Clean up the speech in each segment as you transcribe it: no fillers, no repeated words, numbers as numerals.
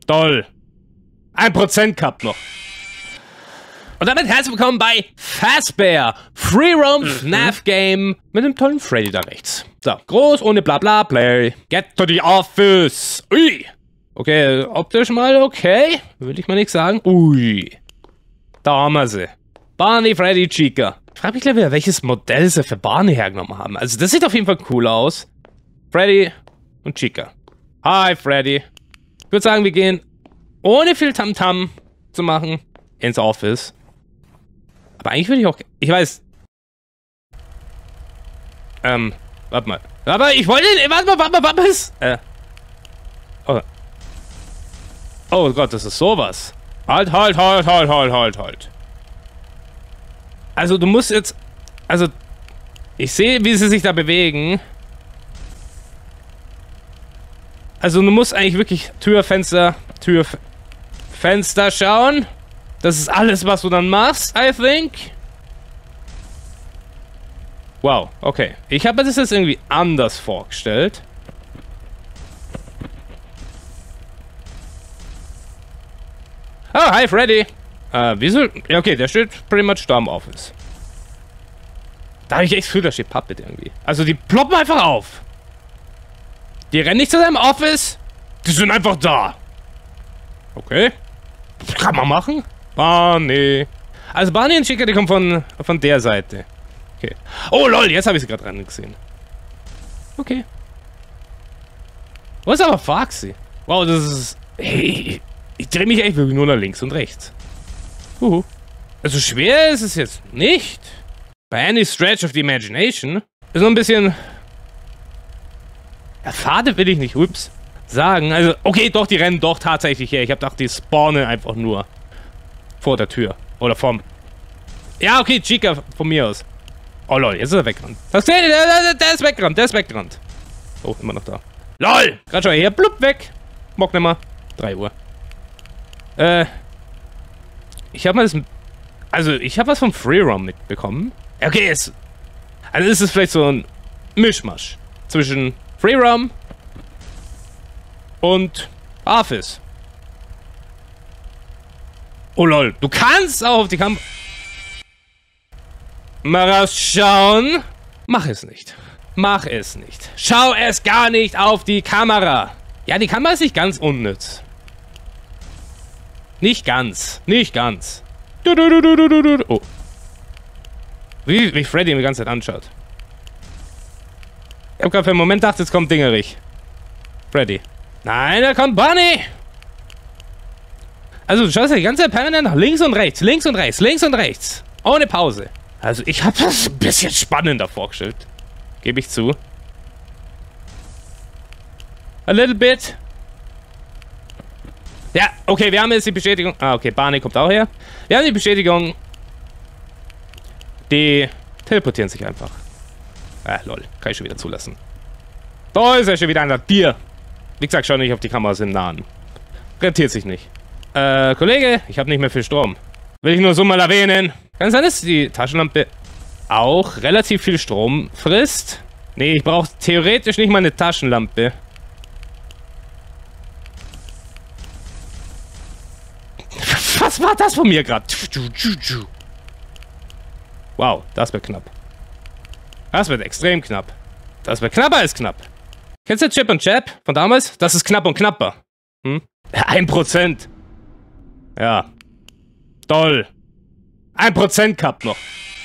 Toll. 1% Cup noch. Und damit herzlich willkommen bei Fazbear. Free Roam FNAF Game mit dem tollen Freddy da rechts. So, groß, ohne Blabla, Play. Get to the office. Ui. Okay, optisch mal okay. Will ich mal nichts sagen. Ui. Da haben wir sie. Barney, Freddy, Chica. Ich frage mich gleich wieder, welches Modell sie für Barney hergenommen haben. Also das sieht auf jeden Fall cool aus. Freddy und Chica. Hi, Freddy. Ich würde sagen, wir gehen ohne viel Tamtam zu machen ins Office. Aber eigentlich würde ich auch... Ich weiß... warte mal. Aber ich wollte... Warte mal. Oh. Oh Gott, das ist sowas. Halt. Also du musst jetzt... Also... Ich sehe, wie sie sich da bewegen. Also du musst eigentlich wirklich Fenster schauen. Das ist alles, was du dann machst, I think. Wow, okay. Ich habe mir das jetzt irgendwie anders vorgestellt. Oh, hi Freddy. Wieso? Ja, okay, der steht pretty much da im Office. Da habe ich echt das Gefühl, da steht Puppet irgendwie. Also die ploppen einfach auf. Die rennen nicht zu seinem Office. Die sind einfach da. Okay. Kann man machen. Barney. Also Barney und Chica, die kommen von der Seite. Okay. Oh lol, jetzt habe ich sie gerade dran gesehen. Okay. Wo ist aber Foxy? Wow, das ist... Hey, ich drehe mich echt wirklich nur nach links und rechts. Also schwer ist es jetzt nicht. By any stretch of the imagination. Ist nur ein bisschen... Ja, fade will ich nicht, sagen. Also, okay, doch, die rennen doch tatsächlich her. Ich habe gedacht, die spawnen einfach nur vor der Tür. Oder vom... Ja, okay, Chica von mir aus. Oh, lol, jetzt ist er weggerannt. Das seht ihr, der ist weggerannt, Oh, immer noch da. LOL! Gerade schon hier, blub, weg. Mock nimmer. 3 Uhr. Ich habe mal das... Also, ich habe was vom Free Roam mitbekommen. Okay, also ist es vielleicht so ein Mischmasch zwischen Free Roam und Office. Oh lol, du kannst auch auf die Kamera schauen. Mach es nicht. Mach es nicht. Schau es gar nicht auf die Kamera. Ja, die Kamera ist nicht ganz unnütz. Nicht ganz. Oh. Wie Freddy ihn die ganze Zeit anschaut. Ich hab gerade für einen Moment gedacht, jetzt kommt Dingerich. Freddy. Nein, da kommt Barney! Also du schaust ja die ganze Zeit permanent nach links und rechts. Ohne Pause. Also ich habe das ein bisschen spannender vorgestellt. Gebe ich zu. A little bit. Ja, okay, wir haben jetzt die Bestätigung. Ah, okay, Barney kommt auch her. Wir haben die Bestätigung. Die teleportieren sich einfach. Ah, lol. Kann ich schon wieder zulassen. Da ist er schon wieder einer Tier. Wie gesagt, schau nicht auf die Kameras im Nahen. Rentiert sich nicht. Kollege, ich habe nicht mehr viel Strom. Will ich nur so mal erwähnen. Kann es sein, dass die Taschenlampe auch relativ viel Strom frisst? Nee, ich brauche theoretisch nicht mal eine Taschenlampe. Was war das von mir gerade? Wow, das wird knapp. Das wird extrem knapp. Das wird knapper als knapp. Kennst du Chip und Chap von damals? Das ist knapp und knapper. 1%. Ja. Toll. 1% Cup noch.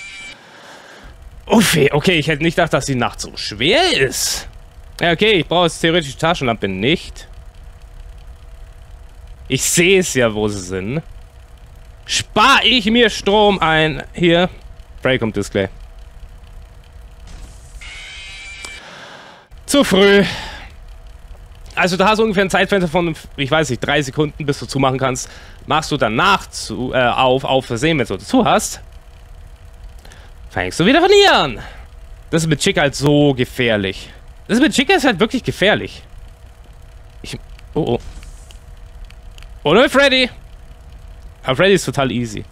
Uffi, okay, ich hätte nicht gedacht, dass die Nacht so schwer ist. Ja, okay, ich brauche jetzt theoretisch die Taschenlampe nicht. Ich sehe es ja, wo sie sind. Spare ich mir Strom ein. Hier. Breakum Display. Zu früh. Also da hast du ungefähr ein Zeitfenster von, ich weiß nicht, 3 Sekunden, bis du zumachen kannst. Machst du danach auf Versehen, wenn du zu hast, fängst du wieder von hier an. Das ist mit Chica halt so gefährlich. Ist halt wirklich gefährlich. Oh. Oh ne, Freddy. Aber Freddy ist total easy.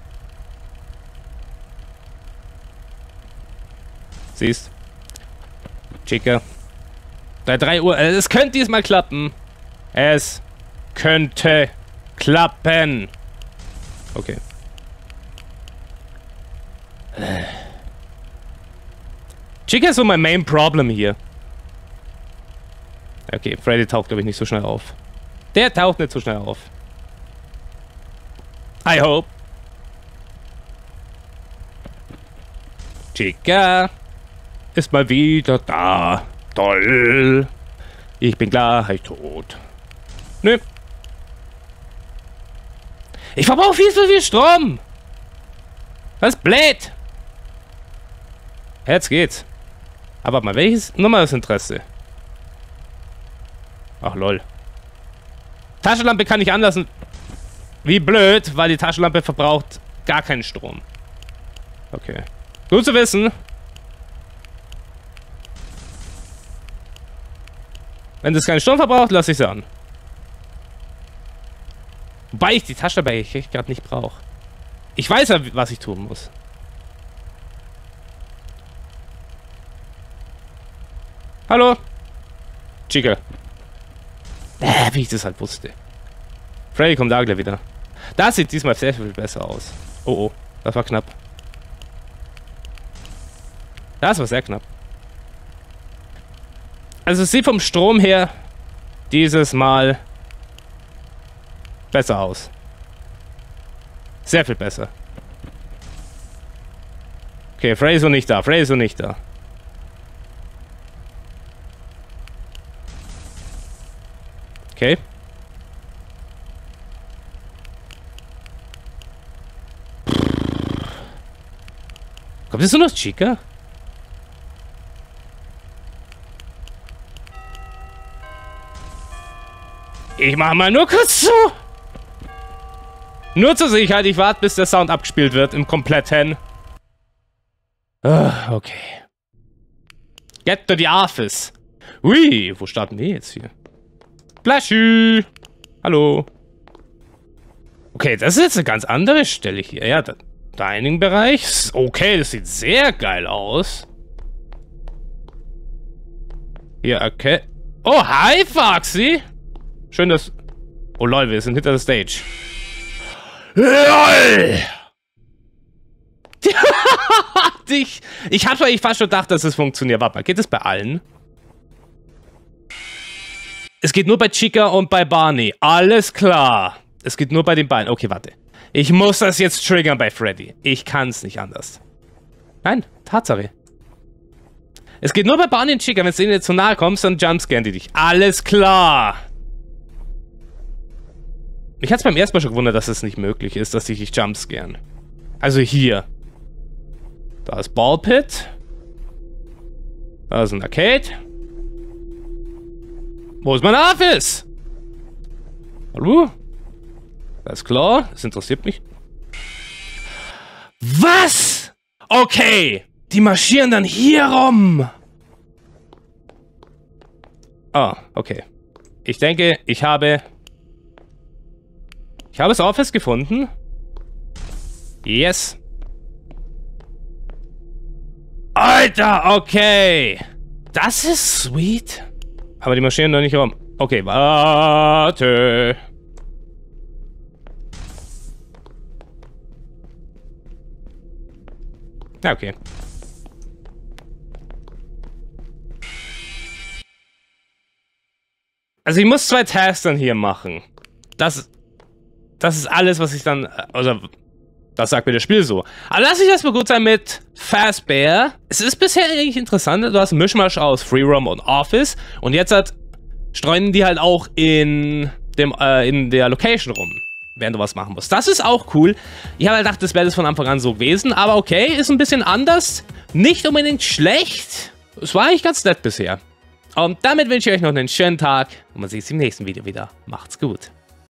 Siehst? Chica. Bei 3 Uhr. Es könnte diesmal klappen. Es könnte klappen. Okay. Chica ist so mein Main Problem hier. Okay, Freddy taucht, glaube ich, nicht so schnell auf. Der taucht nicht so schnell auf. I hope. Chica ist mal wieder da. Toll. Ich bin gleich tot. Nö. Ich verbrauche viel zu viel Strom. Was blöd. Jetzt geht's. Aber mal, welches Nummer das Interesse? Ach lol. Taschenlampe kann ich anlassen. Wie blöd, weil die Taschenlampe verbraucht gar keinen Strom. Okay. Gut zu wissen. Wenn das keinen Strom verbraucht, lasse ich sie an. Wobei ich die Taschenlampe echt gerade nicht brauche. Ich weiß ja, was ich tun muss. Hallo? Chica. Wie ich das halt wusste. Freddy kommt da gleich wieder. Das sieht diesmal sehr viel besser aus. Oh, oh. Das war knapp. Das war sehr knapp. Also es sieht vom Strom her dieses Mal besser aus. Sehr viel besser. Okay, Freddy ist noch nicht da. Freddy ist noch nicht da. Okay. Kommt jetzt nur noch Chica? Ich mach mal nur kurz zu. Nur zur Sicherheit, ich warte, bis der Sound abgespielt wird im kompletten. Okay. Get to the office. Ui, wo starten wir jetzt hier? Flashy! Hallo. Okay, das ist jetzt eine ganz andere Stelle hier. Ja, der Dining-Bereich. Okay, das sieht sehr geil aus. Hier, okay. Oh, hi, Foxy! Schön, dass... Oh, lol, wir sind hinter der Stage. LOL! Ich hab's eigentlich fast schon gedacht, dass es funktioniert. Warte mal, geht es bei allen? Es geht nur bei Chica und bei Barney. Alles klar. Es geht nur bei den beiden. Okay, warte. Ich muss das jetzt triggern bei Freddy. Ich kann es nicht anders. Nein, Tatsache. Es geht nur bei Barney und Chica. Wenn du denen jetzt so nahe kommst, dann jumpscannen die dich. Alles klar. Mich hat es beim ersten Mal schon gewundert, dass es nicht möglich ist, dass die dich jumpscannen. Also hier. Da ist Ballpit. Da ist ein Arcade. Wo ist mein Office? Hallo? Das ist klar. Das interessiert mich. Was? Okay. Die marschieren dann hier rum. Ah, okay. Ich denke, ich habe das Office gefunden. Yes. Alter, okay. Das ist sweet. Aber die marschieren doch nicht rum. Okay, warte. Ja, okay. Also ich muss 2 Tasks dann hier machen. Das ist alles, was ich dann... Also, das sagt mir das Spiel so. Aber lass ich erstmal gut sein mit Fazbear. Es ist bisher eigentlich interessant. Du hast einen Mischmasch aus Freeroam und Office. Und jetzt streuen die halt auch in der Location rum, während du was machen musst. Das ist auch cool. Ich habe halt gedacht, das wäre das von Anfang an so gewesen. Aber okay, ist ein bisschen anders. Nicht unbedingt schlecht. Es war eigentlich ganz nett bisher. Und damit wünsche ich euch noch einen schönen Tag. Und man sieht sich im nächsten Video wieder. Macht's gut.